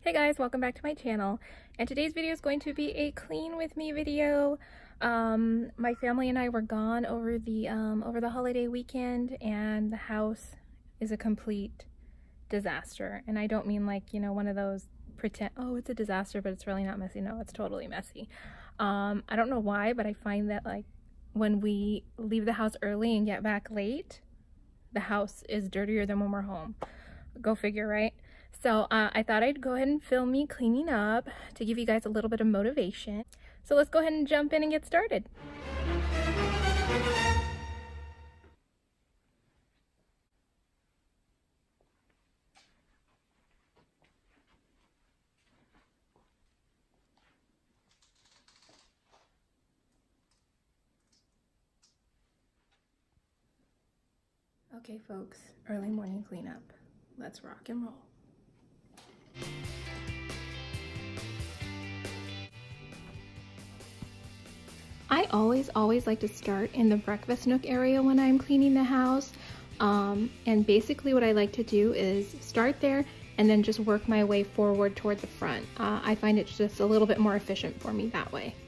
Hey guys, welcome back to my channel, and today's video is going to be a clean with me video. My family and I were gone over the holiday weekend, and the house is a complete disaster. And I don't mean like, you know, one of those pretend, oh, it's a disaster but it's really not messy. No, it's totally messy. I don't know why, but I find that like when we leave the house early and get back late, the house is dirtier than when we're home. Go figure, right? So I thought I'd go ahead and film me cleaning up to give you guys a little bit of motivation. So let's go ahead and jump in and get started. Okay folks, early morning cleanup. Let's rock and roll. I always like to start in the breakfast nook area when I'm cleaning the house. And basically what I like to do is start there and then just work my way forward toward the front. I find it's just a little bit more efficient for me that way.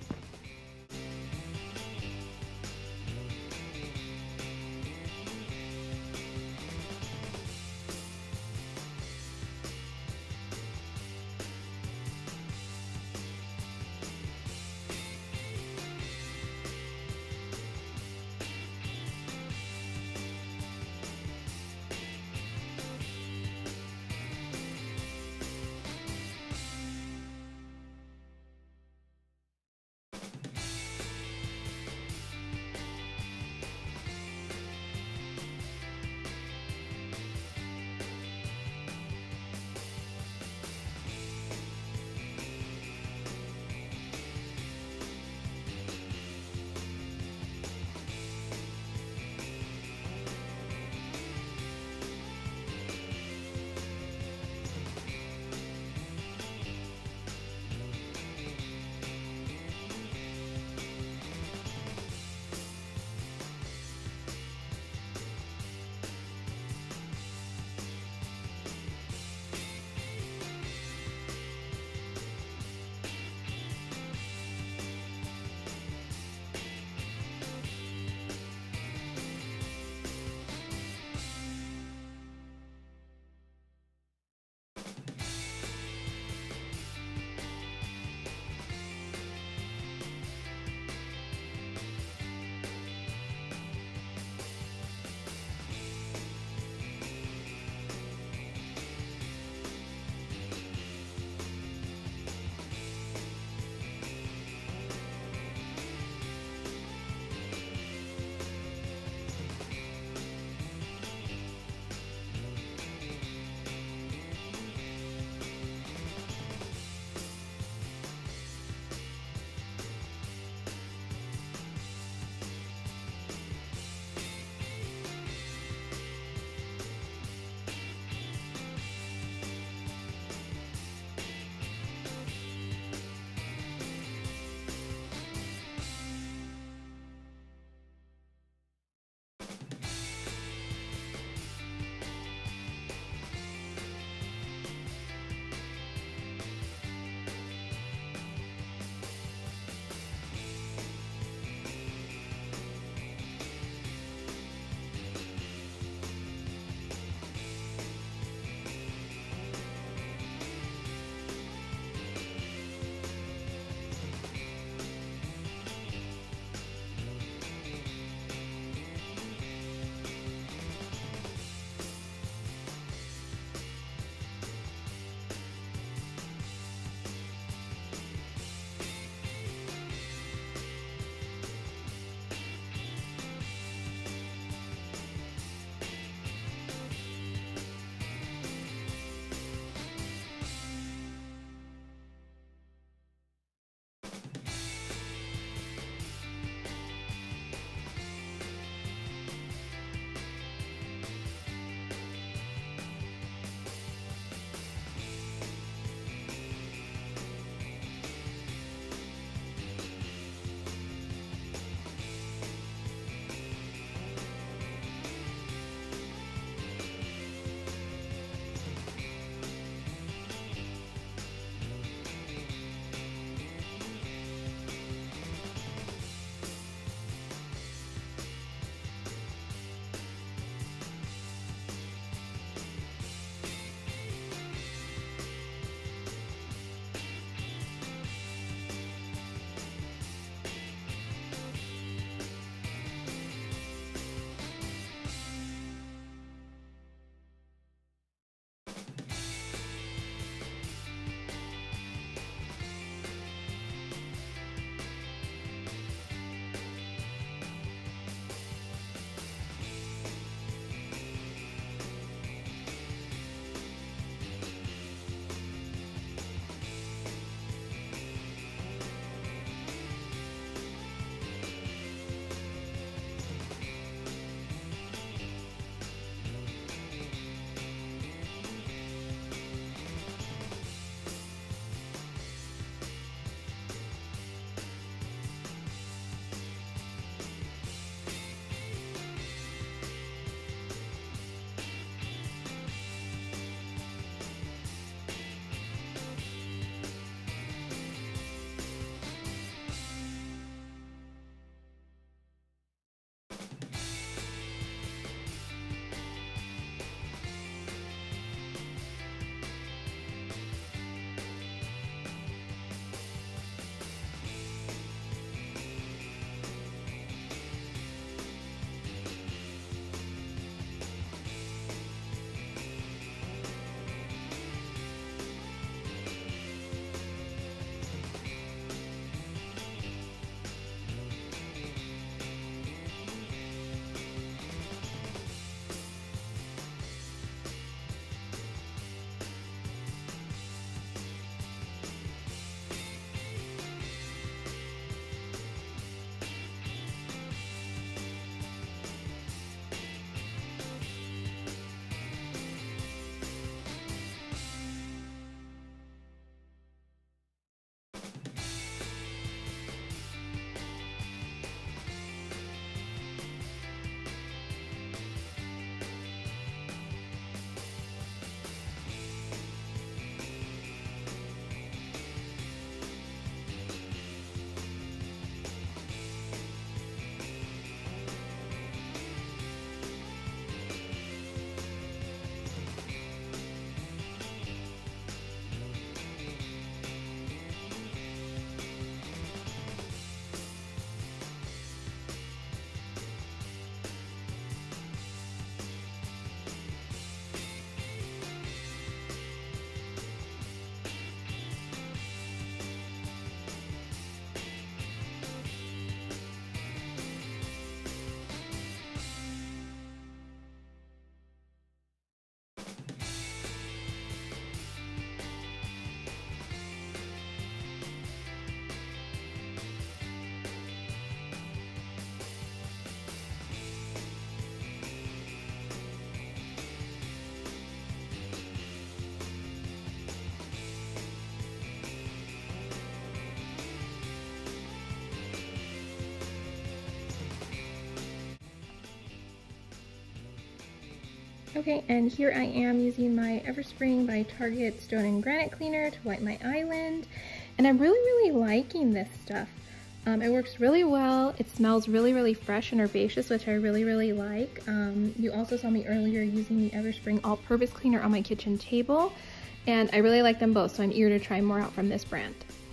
Okay, and here I am using my Everspring by Target Stone and Granite Cleaner to wipe my island. And I'm really liking this stuff. It works really well. It smells really fresh and herbaceous, which I really like. You also saw me earlier using the Everspring All-Purpose Cleaner on my kitchen table, and I really like them both, so I'm eager to try more out from this brand.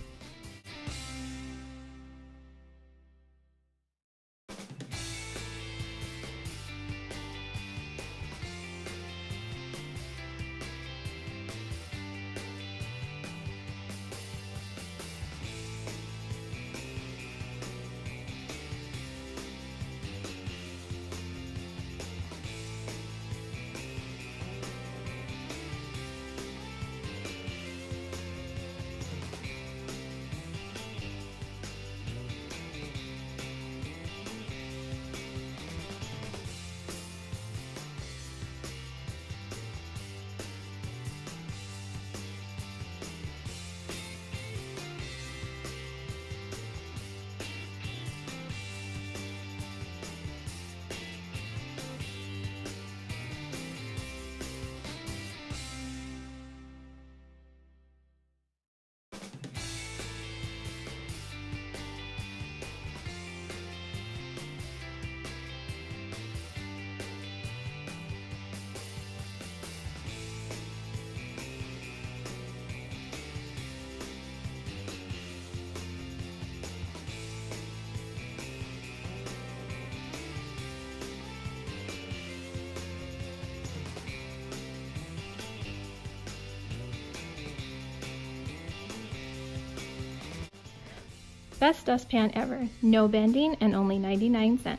Best dustpan ever. No bending and only 99 cents.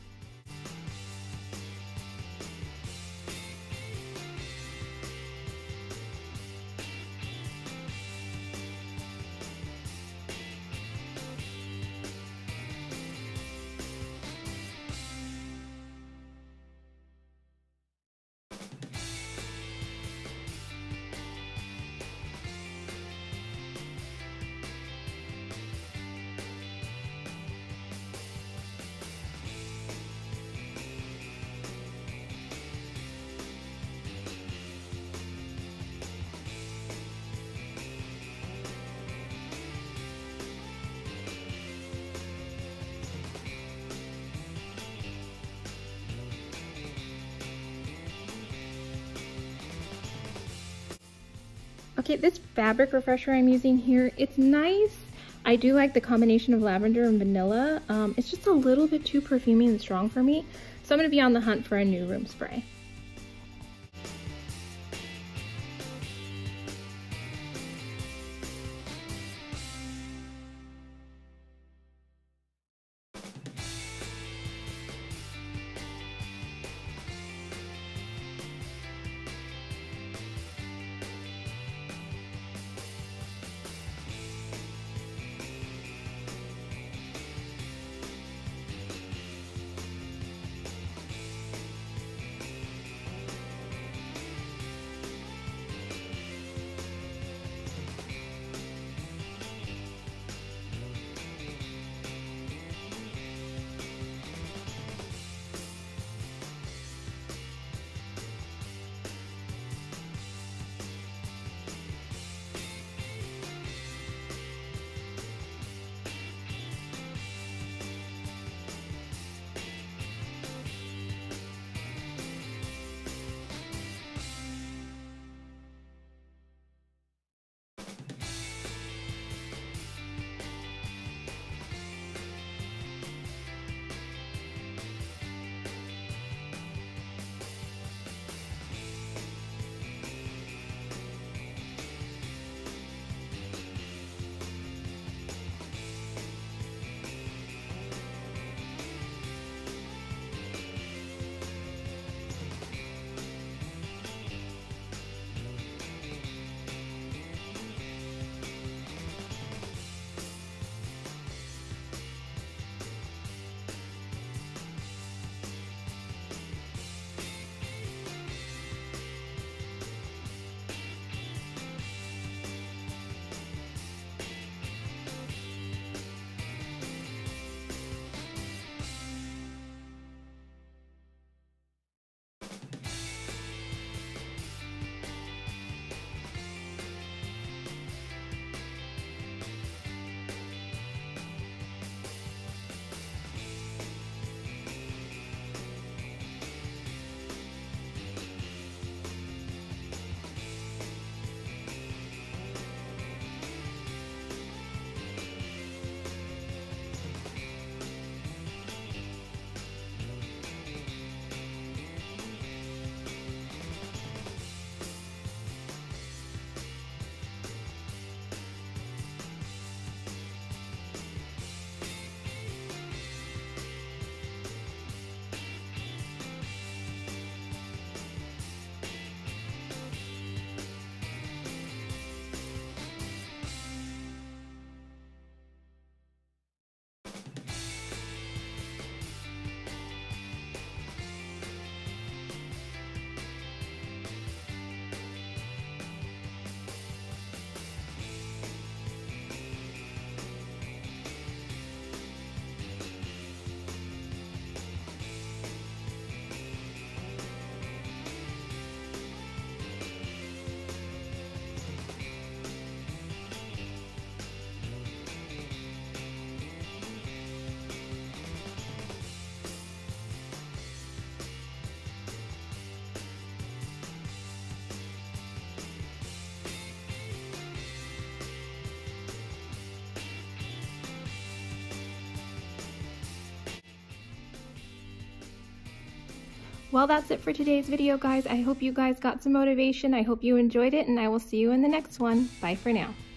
Okay, this fabric refresher I'm using here, it's nice. I do like the combination of lavender and vanilla. It's just a little bit too perfumey and strong for me, so I'm going to be on the hunt for a new room spray. Well, that's it for today's video, guys. I hope you guys got some motivation. I hope you enjoyed it, and I will see you in the next one. Bye for now.